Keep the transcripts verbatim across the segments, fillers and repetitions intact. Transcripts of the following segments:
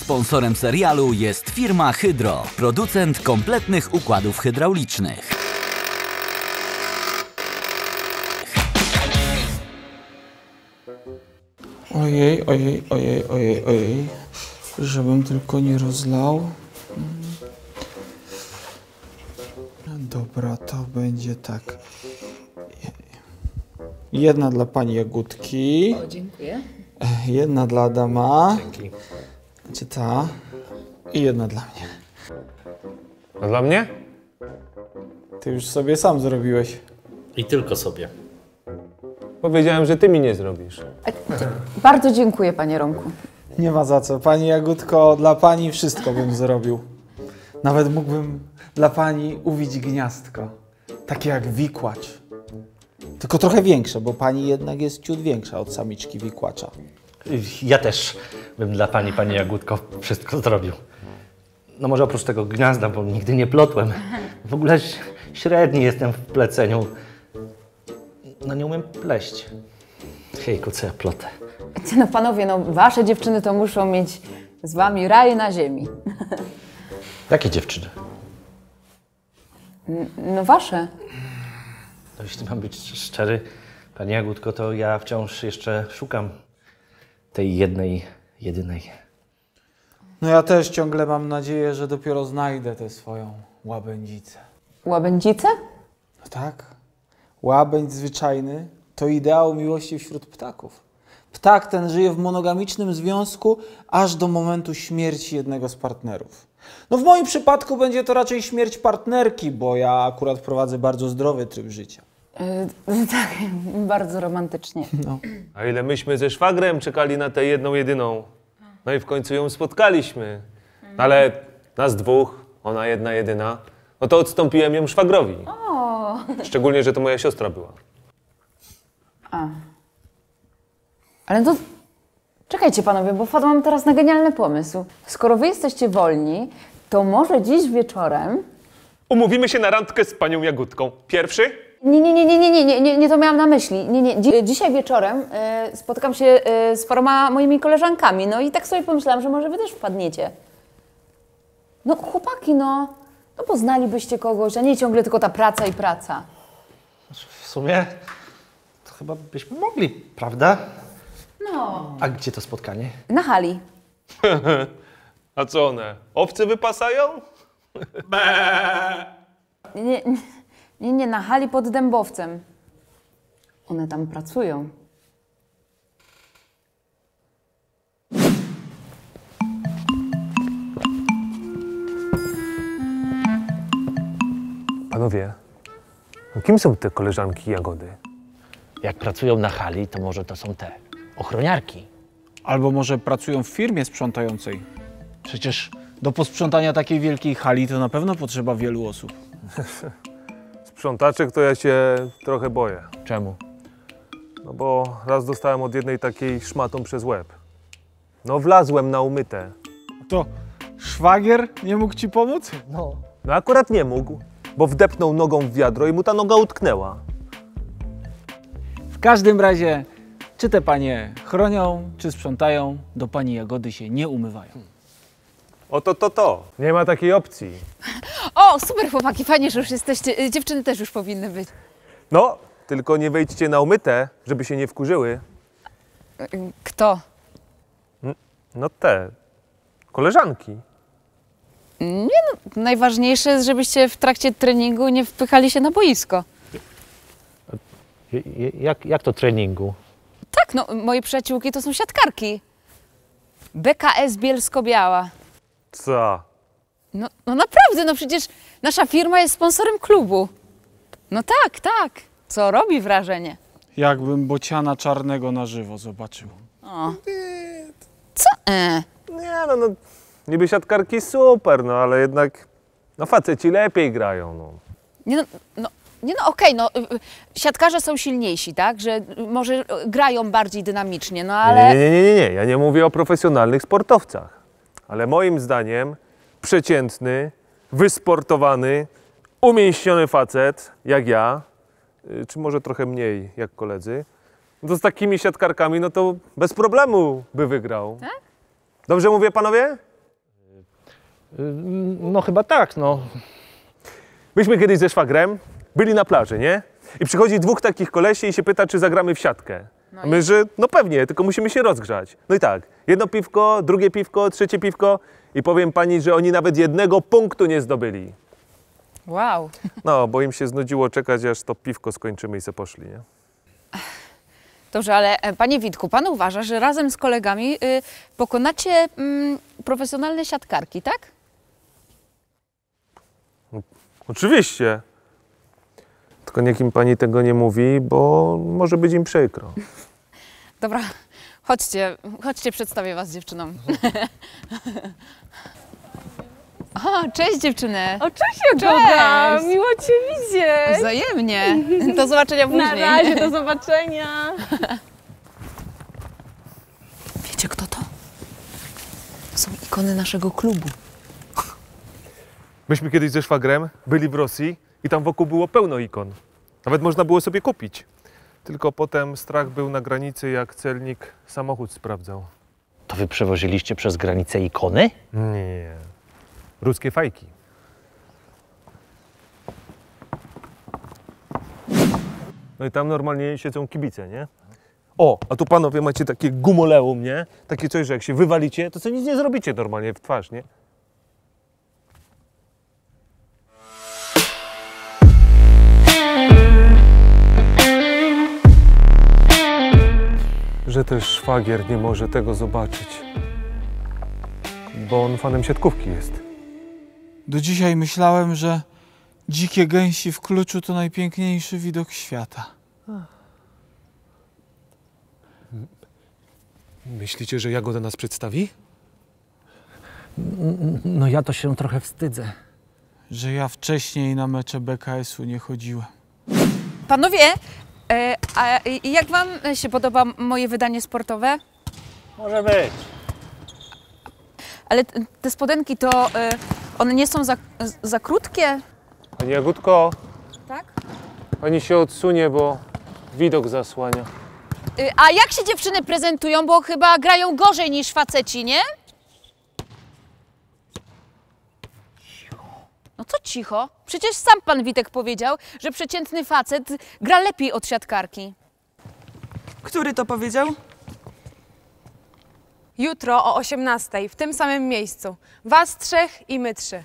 Sponsorem serialu jest firma Hydro, producent kompletnych układów hydraulicznych. Ojej, ojej, ojej, ojej, ojej, żebym tylko nie rozlał. Dobra, to będzie tak. Jedna dla pani Jagódki. O, dziękuję. Jedna dla Adama. Dzięki. Gdzie ta? I jedna dla mnie. A dla mnie? Ty już sobie sam zrobiłeś. I tylko sobie. Powiedziałem, że ty mi nie zrobisz. Bardzo dziękuję, panie Romku. Nie ma za co. Pani Jagódko, dla pani wszystko bym zrobił. Nawet mógłbym dla pani uwić gniazdko. Takie jak wikłacz. Tylko trochę większe, bo pani jednak jest ciut większa od samiczki wikłacza. Ja też bym dla pani, pani Jagódko, wszystko zrobił. No może oprócz tego gniazda, bo nigdy nie plotłem. W ogóle średni jestem w pleceniu. No nie umiem pleść. Hejku, co ja plotę. No panowie, no wasze dziewczyny to muszą mieć z wami raj na ziemi. Jakie dziewczyny? No wasze. No jeśli mam być szczery, pani Jagódko, to ja wciąż jeszcze szukam tej jednej, jedynej. No ja też ciągle mam nadzieję, że dopiero znajdę tę swoją łabędzicę. Łabędzice? No tak. Łabędź zwyczajny to ideał miłości wśród ptaków. Ptak ten żyje w monogamicznym związku aż do momentu śmierci jednego z partnerów. No w moim przypadku będzie to raczej śmierć partnerki, bo ja akurat prowadzę bardzo zdrowy tryb życia. Yy, tak, bardzo romantycznie. No. A ile myśmy ze szwagrem czekali na tę jedną, jedyną. No i w końcu ją spotkaliśmy. Ale nas dwóch, ona jedna, jedyna. No to odstąpiłem ją szwagrowi. O. Szczególnie, że to moja siostra była. A. Ale to... Czekajcie panowie, bo wpadłam teraz na genialny pomysł. Skoro wy jesteście wolni, to może dziś wieczorem... Umówimy się na randkę z panią Jagódką. Pierwszy? Nie, nie, nie, nie, nie, nie, nie, nie, nie to miałam na myśli. Nie, nie. Dzi- dzisiaj wieczorem y, spotykam się y, z paroma moimi koleżankami, no i tak sobie pomyślałam, że może wy też wpadniecie. No chłopaki, no, no poznalibyście kogoś, a nie ciągle tylko ta praca i praca. W sumie to chyba byśmy mogli, prawda? No. A gdzie to spotkanie? Na hali. A co one? Owce wypasają? Nie, nie, nie, na hali pod Dębowcem. One tam pracują. Panowie, no kim są te koleżanki Jagody? Jak pracują na hali, to może to są te ochroniarki. Albo może pracują w firmie sprzątającej. Przecież do posprzątania takiej wielkiej hali to na pewno potrzeba wielu osób. Sprzątaczek to ja się trochę boję. Czemu? No bo raz dostałem od jednej takiej szmatą przez łeb. No wlazłem na umyte. To szwagier nie mógł ci pomóc? No. No akurat nie mógł, bo wdepnął nogą w wiadro i mu ta noga utknęła. W każdym razie, czy te panie chronią, czy sprzątają, do pani Jagody się nie umywają. Oto to to. Nie ma takiej opcji. O, super chłopaki, fajnie, że już jesteście. Dziewczyny też już powinny być. No, tylko nie wejdźcie na umyte, żeby się nie wkurzyły. Kto? No te, koleżanki. Najważniejsze jest, żebyście w trakcie treningu nie wpychali się na boisko. Jak, jak to treningu? Tak, no, moje przyjaciółki to są siatkarki. B K S Bielsko-Biała. Co? No, no naprawdę, no przecież nasza firma jest sponsorem klubu. No tak, tak. Co robi wrażenie. Jakbym bociana czarnego na żywo zobaczył. O. Co? E. Nie no, no, niby siatkarki super, no ale jednak, no faceci lepiej grają, no. Nie no, no, nie no okej, no y, y, siatkarze są silniejsi, tak? Że y, może y, grają bardziej dynamicznie, no ale... Nie, nie, nie, nie, nie, ja nie mówię o profesjonalnych sportowcach, ale moim zdaniem przeciętny, wysportowany, umięśniony facet, jak ja, y, czy może trochę mniej, jak koledzy, no to z takimi siatkarkami, no to bez problemu by wygrał. Tak? Dobrze mówię, panowie? No chyba tak, no. Myśmy kiedyś ze szwagrem byli na plaży, nie? I przychodzi dwóch takich kolesi i się pyta, czy zagramy w siatkę. A my, że no pewnie, tylko musimy się rozgrzać. No i tak, jedno piwko, drugie piwko, trzecie piwko i powiem pani, że oni nawet jednego punktu nie zdobyli. Wow. No, bo im się znudziło czekać, aż to piwko skończymy i se poszli, nie? Dobrze, ale e, panie Witku, pan uważa, że razem z kolegami y, pokonacie mm, profesjonalne siatkarki, tak? Oczywiście. Tylko niech im pani tego nie mówi, bo może być im przykro. Dobra, chodźcie, chodźcie, przedstawię was dziewczynom. O, cześć dziewczyny. O, cześć Jagoda! Cześć. Miło Cię widzieć! Wzajemnie. Do zobaczenia później. Na razie, do zobaczenia! Wiecie kto to? To są ikony naszego klubu. Myśmy kiedyś ze szwagrem byli w Rosji i tam wokół było pełno ikon. Nawet można było sobie kupić. Tylko potem strach był na granicy, jak celnik samochód sprawdzał. To wy przewoziliście przez granicę ikony? Nie. Ruskie fajki. No i tam normalnie siedzą kibice, nie? O, a tu panowie macie takie gumoleum, nie? Takie coś, że jak się wywalicie, to co nic nie zrobicie normalnie w twarz, nie? Że też szwagier nie może tego zobaczyć, bo on fanem siatkówki jest. Do dzisiaj myślałem, że dzikie gęsi w kluczu to najpiękniejszy widok świata. Myślicie, że Jagoda nas przedstawi? No ja to się trochę wstydzę. Że ja wcześniej na mecze B K S u nie chodziłem. Panowie, e, a jak wam się podoba moje wydanie sportowe? Może być. Ale t- te spodenki to, e, one nie są za, za krótkie, Pani Jagódko, tak? pani się odsunie, bo widok zasłania. E, a jak się dziewczyny prezentują, bo chyba grają gorzej niż faceci, nie? No co cicho? Przecież sam pan Witek powiedział, że przeciętny facet gra lepiej od siatkarki. Który to powiedział? Jutro o osiemnastej w tym samym miejscu. Was trzech i my trzy.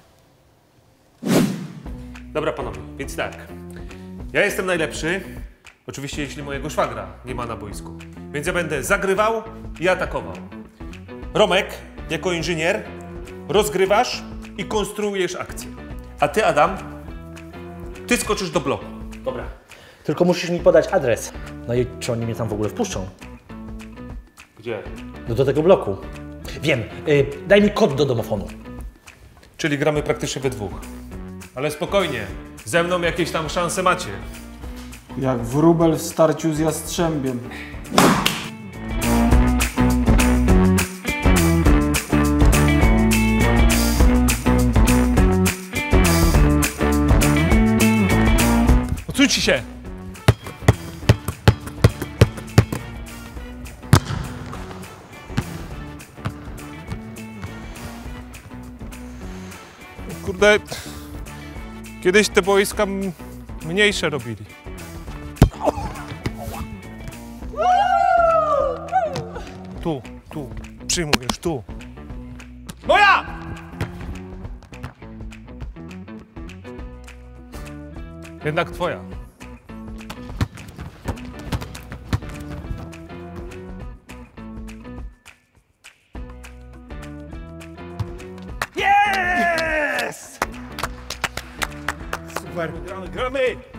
Dobra panowie, więc tak. Ja jestem najlepszy, oczywiście jeśli mojego szwagra nie ma na boisku. Więc ja będę zagrywał i atakował. Romek, jako inżynier, rozgrywasz i konstruujesz akcję. A ty, Adam, ty skoczysz do bloku. Dobra. Tylko musisz mi podać adres. No i czy oni mnie tam w ogóle wpuszczą? Gdzie? No do tego bloku. Wiem. Y, daj mi kod do domofonu. Czyli gramy praktycznie we dwóch. Ale spokojnie, ze mną jakieś tam szanse macie. Jak wróbel w starciu z jastrzębiem. Odsuńcie się! Kurde, kiedyś te boiska m- mniejsze robili. Tu, tu, przyjmujesz, tu. Moja! Jednak twoja. Yes! Super, gramy, gramy!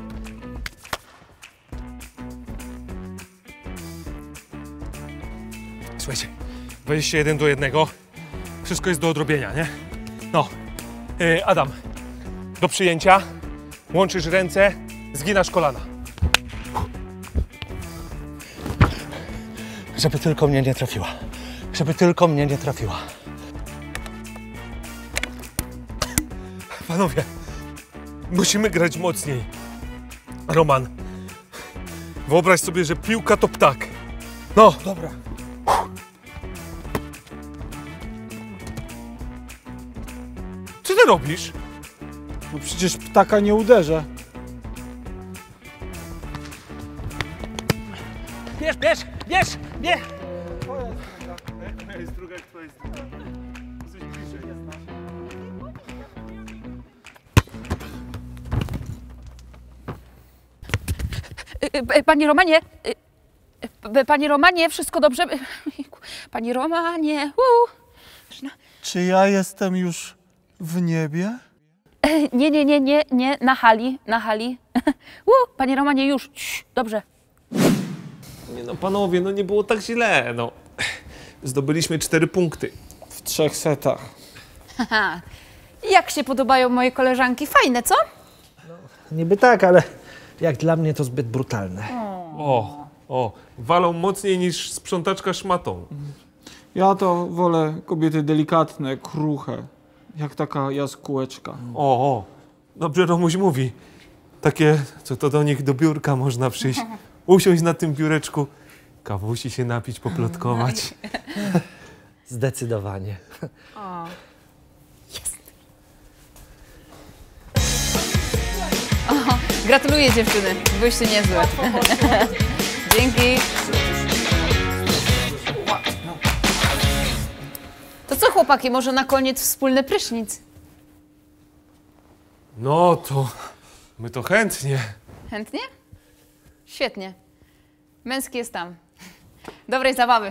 Słuchajcie, dwadzieścia jeden do jednego. Wszystko jest do odrobienia, nie? No. Yy, Adam, do przyjęcia. Łączysz ręce, zginasz kolana. Żeby tylko mnie nie trafiła. Żeby tylko mnie nie trafiła. Panowie, musimy grać mocniej. Roman, wyobraź sobie, że piłka to ptak. No, dobra. Co ty robisz? No przecież ptaka nie uderzę. Bierz, bierz, bierz, bierz! Moja jest druga, jak twoja jest druga. Jesteś bliżej. Y, y, Panie Romanie, y, y, panie Romanie, wszystko dobrze? Panie Romanie, uu. Czy ja jestem już w niebie? Nie, nie, nie, nie, nie, na hali, na hali. Uu, panie Romanie, już, Cii, dobrze. Nie no, panowie, no nie było tak źle, no. Zdobyliśmy cztery punkty. W trzech setach. Haha. Jak się podobają moje koleżanki? Fajne, co? Niby tak, ale jak dla mnie to zbyt brutalne. O, o, walą mocniej niż sprzątaczka szmatą. Ja to wolę kobiety delikatne, kruche. Jak taka jaskółeczka. O, o, dobrze Romuś mówi. Takie, co to do nich do biurka można przyjść, usiąść na tym biureczku, kawusi się napić, poplotkować. Zdecydowanie. Gratuluję dziewczyny, byłyście niezłe. Dzięki. To co chłopaki, może na koniec wspólny prysznic? No to, my to chętnie. Chętnie? Świetnie. Męski jest tam. Dobrej zabawy.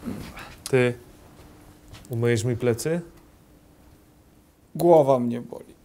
Ty, umyjesz mi plecy? Głowa mnie boli.